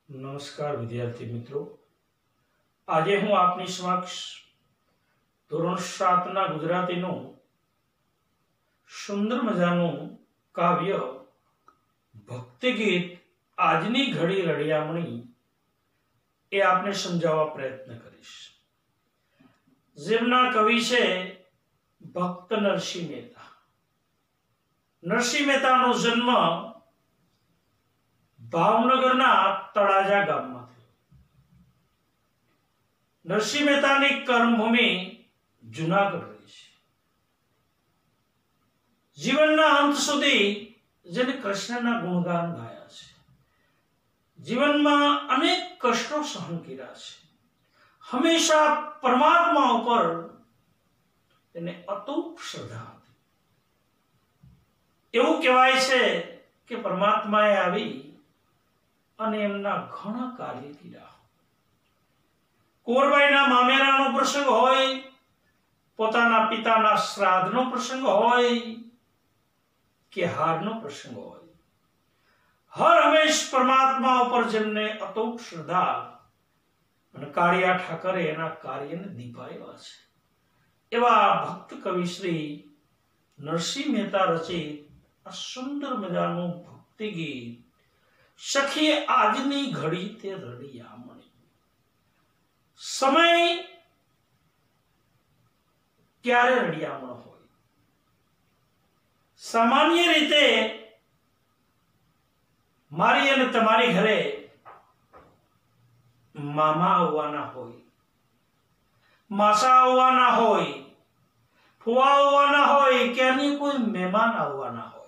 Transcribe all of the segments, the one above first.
નમસ્કાર વિદ્યાર્થી મિત્રો, આજે હું આપની સમક્ષ ધોરણ 7 ના ગુજરાતીનું સુંદર મજાનું કાવ્ય ભક્તિ ગીત આજની ઘડી રડિયામણી એ આપને સમજાવવા પ્રયત્ન કરીશ. જેમના કવિ છે ભક્ત નરસિંહ મહેતા. નરસિંહ મહેતાનો જન્મ ભાવનગરના તળાજા ગામમાં થયો. નરસિંહ મહેતાની કર્મભૂમિ જુનાગઢ રહી છે. જીવનના અંત સુધી જેને કૃષ્ણના ગુણગાન ગાયા છે, જીવનમાં અનેક કષ્ટો સહન કર્યા છે, હંમેશા પરમાત્મા ઉપર તેને અતૂટ શ્રદ્ધા હતી. એવું કહેવાય છે કે પરમાત્માએ આવી અને એમના ઘણા કાર્ય કર્યા. કુંવરબાઈના મામેરાનો પ્રસંગ હોય, પોતાના પિતાના શ્રાદ્ધનો પ્રસંગ હોય કે હારનો પ્રસંગ હોય, હર હંમેશ પરમાત્મા ઉપર જેમને અતૂટ શ્રદ્ધા અને કાળિયા ઠાકરે એના કાર્યને દીપાવ્યા છે, એવા ભક્ત કવિ શ્રી નરસિંહ મહેતા રચિત આ સુંદર મજાનું ભક્તિ ગીત સખી આજની ઘડી તે રડિયામણી. સમય ક્યારે રડિયામણો હોય? સામાન્ય રીતે મારી અને તમારી ઘરે મામા આવવાના હોય, માસા આવવાના હોય, ફુવા આવવાના હોય કે અન્ય કોઈ મહેમાન આવવાના હોય,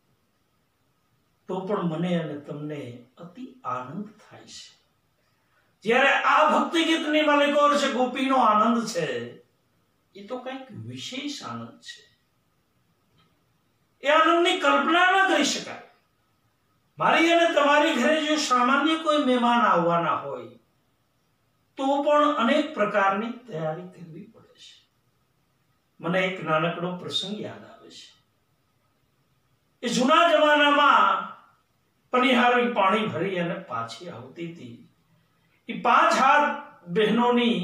તો પણ મને અને તમને અતિ આનંદ થાય છે. જ્યારે આ ભક્તિ ગીતની માલિકો છે, ગોપીનો આનંદ છે, એ તો કંઈક વિશેષ આનંદ છે. એ આનંદની કલ્પના ન કરી શકાય. મારી અને તમારી ઘરે જો સામાન્ય કોઈ મહેમાન આવવાના હોય તો પણ અનેક પ્રકારની તૈયારી કરવી પડે છે. મને એક નાનકડો પ્રસંગ યાદ આવે છે. એ જૂના જમાનામાં પનિહારી પાણી ભરી અને પાછી આવતી હતી. એ 5 હાથ બહેનોની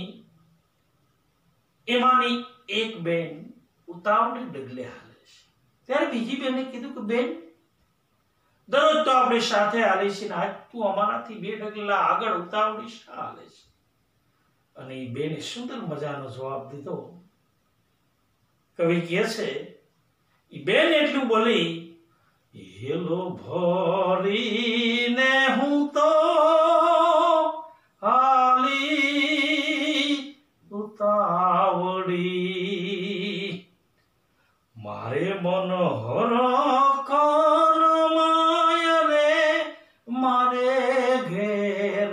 એમાંની એક બેન ઉતાવળે ડગલે હાલે છે. ત્યારે બીજી બેને કીધું કે બેન, દરરોજ તો આપણે સાથે હાલી છીએ, આજ તું અમારાથી 2 ડગલા આગળ ઉતાવળી શા હાલે છે? અને એ બેને સુંદર મજાનો જવાબ દીધો. કવિ કહે છે, એ બેન એટલું બોલી, હેલો ભરીને હું તો હાલી ઉતાવળી, મારે મનોહર કનમાય રે, મારે ઘેર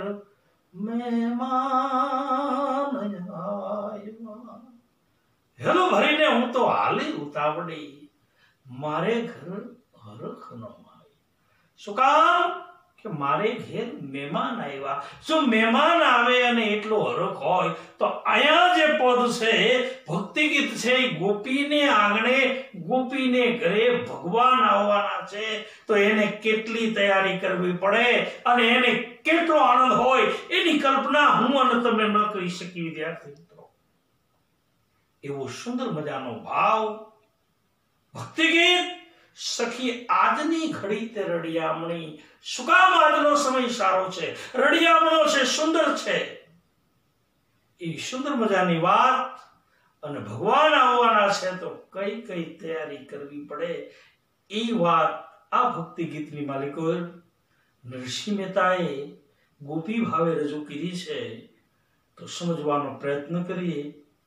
મહેમાન આવ્યા. હેલો ભરીને હું તો હાલી ઉતાવળી, મારે ઘર હરખ ન આવે. શું કામ? કે મારે ઘેર મહેમાન આવ્યા. જો મહેમાન આવે અને એટલો હરખ હોય તો અહીંયા જે પદ છે, ભક્તિ ગીત છે, ગોપીને આંગણે ગોપીને ઘરે ભગવાન આવવાના છે, તો એને કેટલી તૈયારી કરવી પડે અને એને કેટલો આનંદ હોય એની કલ્પના હું અને તમે ન કરી શકી. વિદ્યાર્થી મિત્રો, એવો સુંદર મજાનો ભાવ ભક્તિ ગીત સખી આજની ઘડી તે રડિયામણી. શું કામ? આજનો સમય સારો છે, રડિયામણો છે, સુંદર છે. એ સુંદર મજાની વાત અને ભગવાન આવવાના છે તો કઈ કઈ તૈયારી કરવી પડે એ વાત આ ભક્તિ ગીતની માલિકો નરસિંહ મહેતાએ ગોપી ભાવે રજૂ કરી છે. તો સમજવાનો પ્રયત્ન કરીએ.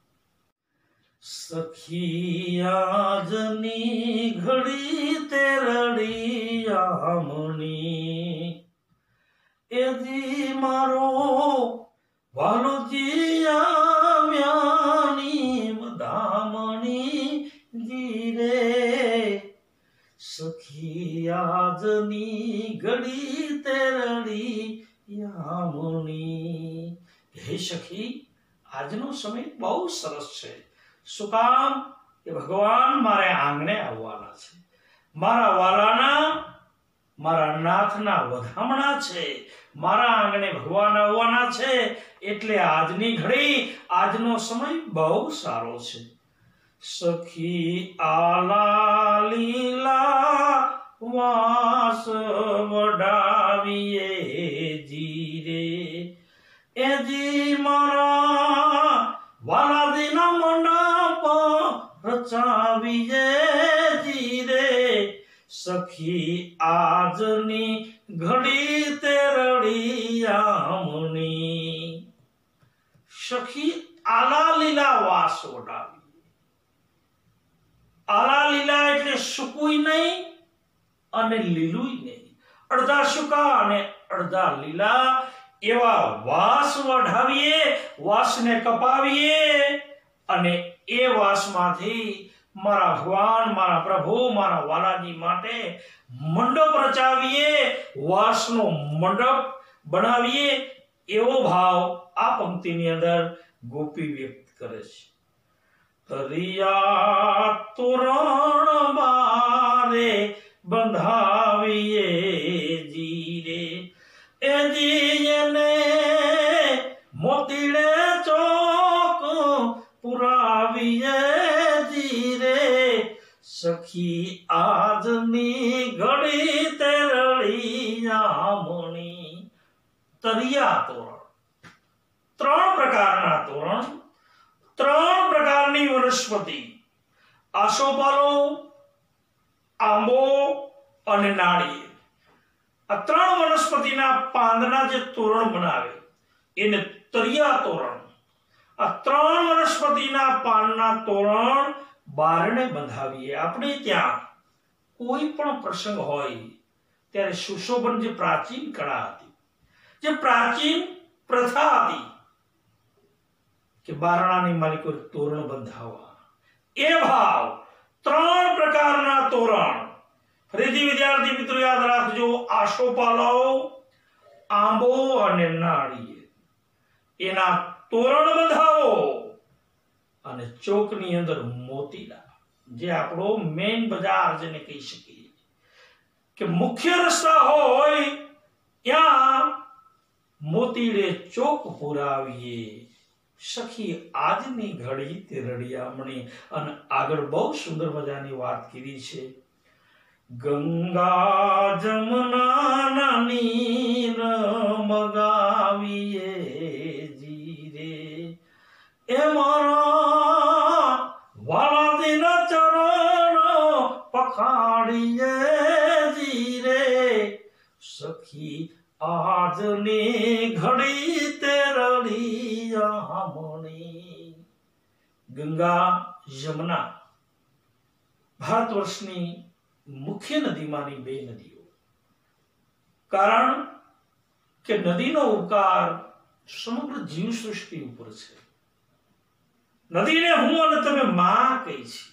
સખી આજની ઘડી તે રડિયામણી, એજી મારો વાલોજી આવ્યાની વધામણી જીરે. સખી આજની ઘડી તે રડિયામણી. હે સખી, આજનો સમય બહુ સરસ છે. શું કામ? કે ભગવાન મારે આંગણે આવવાના છે. મારા વાલાના મારા નાથના વધામણા છે, મારા આંગણે ભગવાન આવવાના છે, એટલે આજની ઘડી આજનો સમય બહુ સારો છે. સખી આલા લીલા વાસ વડાવીએ જીરે એ જી મારા વાલાદીના મંડપ રચાવીએ જીરે સખી આજની ઘડી તે રળિયામણી. સખી આલા લીલા વાસ વડાવી. આલા લીલા એટલે સૂકું નહીં અને લીલું નહીં, અડધા સૂકા અને અડધા લીલા એવા વાસ વઢાવીએ, વાસને કપાવીએ અને એ વાસમાંથી મારા ભગવાન, મારા પ્રભુ, મારા વાલાજી માટે મંડપ રચાવીએ, વાસનો મંડપ બનાવીએ, એવો ભાવ આ પંક્તિની અંદર ગોપી વ્યક્ત કરે છે. તરિયા તોરણ બારે બંધાવીએ જીરે એ જીને મોતીડે ચોક પુરાવીએ જીરે સખી આજની ઘડી તે રળિયામણી. તરિયા તોરણ, ત્રણ પ્રકારના તોરણ, ત્રણ પ્રકારની વનસ્પતિ, આસોપાલો, આંબો અને નાળિયેર, આ ત્રણ વનસ્પતિના પાંદના જે તોરણ બનાવે એને તરિયા તોરણ. આ ત્રણ વનસ્પતિના પાનના તોરણ બારણે બંધાવીએ. આપણે ત્યાં કોઈ પણ પ્રસંગ હોય ત્યારે સુશોભન, જે પ્રાચીન કળા હતી, જે પ્રાચીન પ્રથા હતી કે બારણાની માલિકો તોરણ બંધાવવા, એ ભાવ ત્રણ પ્રકારના તોરણ. ફરીથી વિદ્યાર્થી મિત્રો યાદ રાખજો, આસોપાલો, આંબો અને નાળિયેર, એના તોરણ બંધાવો અને ચોકની અંદર મોતીડા, જે આપણો મેઇન બજાર જેને કહી શકીએ કે મુખ્ય રસ્તા હોય ત્યાં મોતીડે ચોક પુરાવીએ સખી આજની ઘડી તે રળિયામણી. અને આગળ બહુ સુંદર મજાની વાત કીધી છે. ગંગા જમના નીર મગાવીએ જીરે એ મારા વાલાદીના ચરણ પખાડીએ જીરે સખી આજની ઘડી તે રળિયામણી. ગંગા યમુના ભારત વર્ષની મુખ્ય નદીમાંની બે નદીઓ. કારણ કે નદીનો ઉપકાર સમગ્ર જીવ સૃષ્ટિ ઉપર છે. નદીને હું અને તમે માં કહી છે.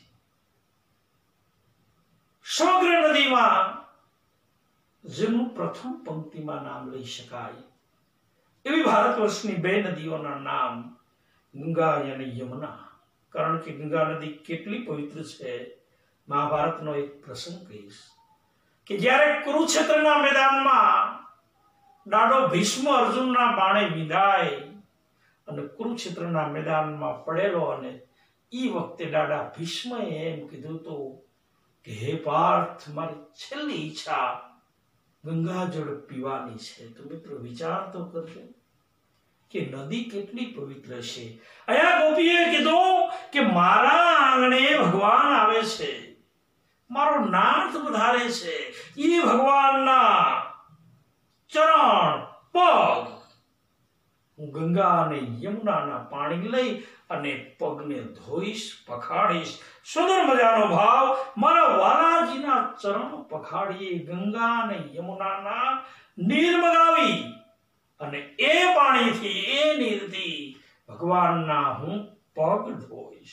સમગ્ર નદીમાં જેમનું પ્રથમ પંક્તિમાં નામ લઈ શકાય એવી ભારત વર્ષની બે નદીઓના નામ ગંગા અને યમુના. કારણ કે ગંગા નદી કેટલી પવિત્ર છે, મહાભારતનો એક પ્રસંગ કહીશ કે જ્યારે કુરુક્ષેત્રના મેદાનમાં દાડો ભીષ્મ અર્જુનના બાણે વિંધાય અને કુરુક્ષેત્રના મેદાનમાં પડેલો, અને ઈ વખતે દાદા ભીષ્મએ એમ કીધું તો કે હે પાર્થ, મારી છેલ્લી ઈચ્છા ગંગાજળ પીવાની છે. તો મિત્રો વિચાર તો કરજો કે નદી કેટલી પવિત્ર છે. અહીંયા ગોપીએ કીધું કે મારા આંગણે ભગવાન આવે છે, મારો નાથ વધારે છે, એ ભગવાનના ચરણ પગ હું ગંગા અને યમુનાના પાણી લઈ અને પગને ધોઈશ, પખાડીશ. સુંદર મજાનો ભાવ, મારા વાલાજીના ચરણ પખાડીએ, ગંગા અને યમુનાના નીર મગાવી અને એ પાણીથી, એ નીરથી ભગવાનના હું પગ ધોઈશ.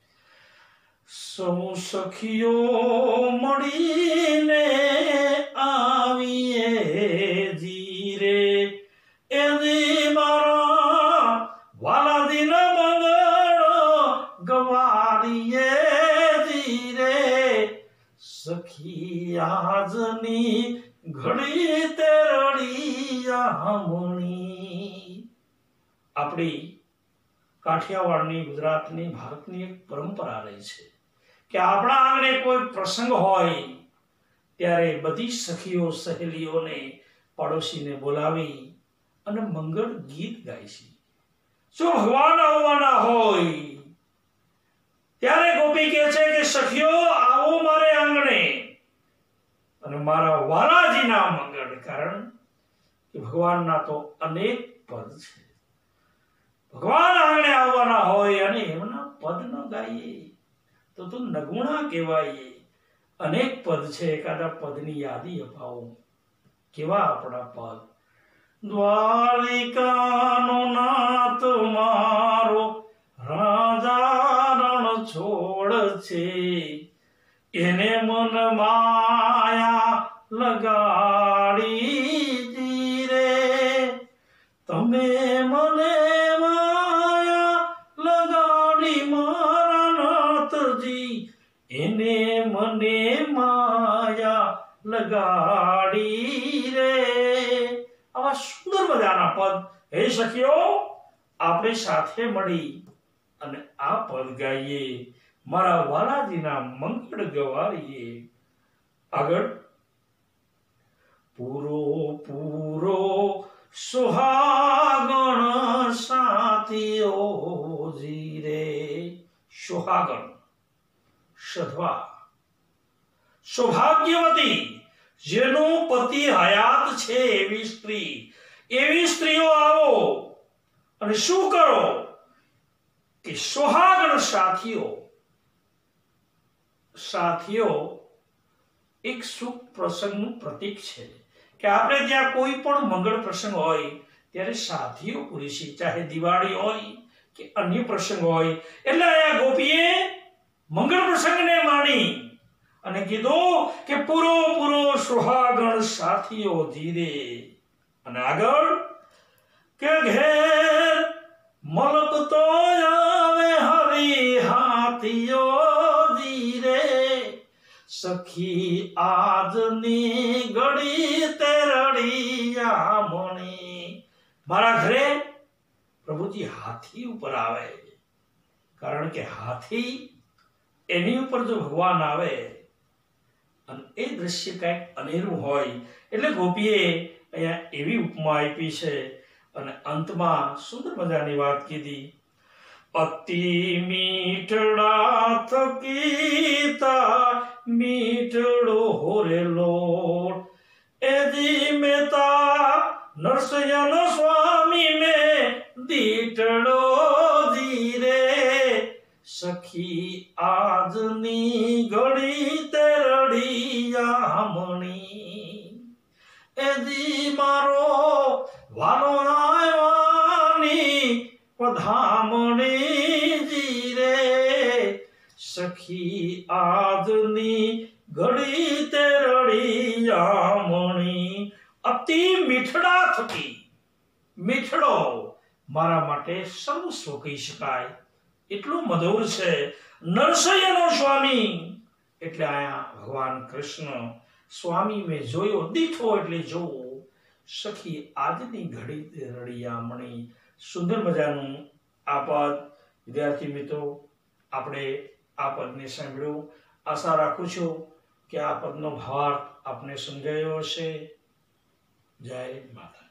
સૌ સખીઓ મળીને આવીએ જીરે એ મારા વાલાદીના મંગળ ગવારીએ જીરે સખી આજની ઘડી તે રળિયામણી. આપણી કાઠિયાવાડની, ગુજરાતની, ભારતની એક પરંપરા રહી છે કે આપણા આંગણે કોઈ પ્રસંગ હોય ત્યારે બધી સખીઓ સહેલીઓને પડોશીને બોલાવી અને મંગળ ગીત ગાય છે. જો ભગવાન આવવાના હોય ત્યારે ગોપી કહે છે કે સખીઓ આવો મારે આંગણે અને મારા વાલાજીના મંગળ. કારણ કે ભગવાનના તો અનેક પદ છે. ભગવાન આંગણે આવવાના હોય અને એમના પદ ન ગાઈએ તો નગુણા કહેવાય. અનેક પદ છે, એકાદા પદની યાદી અપાવો. કેવા આપણા પદ? દ્વારિકાનો નાથ મારો રાજા રણ છોડ છે, એને મન માયા લગાડી રે. તમે મને માયા લગાડી મારા નાથજી, એને મને માયા લગાડી રે. આવા સુંદર મજાના પદ હે સખીઓ આપણે સાથે મળી અને આ પદ ગાઈએ, મારા વાલાજીના મંગળ ગવારીએ. આગળ પૂરો પૂરો સુહાગણ સાથીઓ જીરે. સુહાગણ સધવા, સૌભાગ્યવતી, જેનો પતિ હયાત છે એવી સ્ત્રી, એવી સ્ત્રીઓ આવો અને શું કરો કે સુહાગણ સાથીઓ. સાથીઓ એક સુખ પ્રસંગનું પ્રતીક છે કે આપણે ત્યાં કોઈ પણ મંગળ પ્રસંગ હોય ત્યારે સાથીઓ પૂરી છે, ચાહે દિવાળી હોય કે અન્ય પ્રસંગ હોય. એટલે અહીંયા ગોપીએ મંગળ પ્રસંગને માણી અને કીધું કે પૂરો પૂરો સુહાગણ સાથીઓ ધીરે. અને આગળ કે ઘેર મલકતો આવે હરી હાથીઓ ધીરે. સખી આજની ઘડી તે રળિયામણી. મારા ઘરે પ્રભુજી હાથી ઉપર આવે, કારણ કે હાથી એની ઉપર જો ભગવાન આવે અને એ દ્રશ્ય કંઈક અનેરું હોય. એટલે ગોપીએ અહીંયા એવી ઉપમા આપી છે અને અંતમાં સુંદર મજાની વાત કીધી. અતિ મીઠડા થકીતા મીઠડો હોરેલો, એજી મેતા નરસયન સ્વામી મેં દીઠડો ધીરે. સખી આજની ઘડી તે રળિયામણી, એજી મારો વાલો આવ્યાની પધામણી જીરે. સખી આજની ઘડી તે રળિયામણી. અતિ મીઠડા થકી, મીઠડો મારા માટે સર્વસ્વ કહી શકાય એટલું મધુર છે. નરસૈયાનો સ્વામી એટલે આયા ભગવાન કૃષ્ણ. સ્વામી મેં જોયો, દીઠો એટલે જોવો. સખી આજની ઘડી તે રળિયામણી. સુંદર મજાનું આ પદ. વિદ્યાર્થી મિત્રો આપણે આ પદને સાંભળ્યું. આશા રાખું છું કે આ પદનો ભાવાર્થ આપને સમજાયો હશે. જય માતા.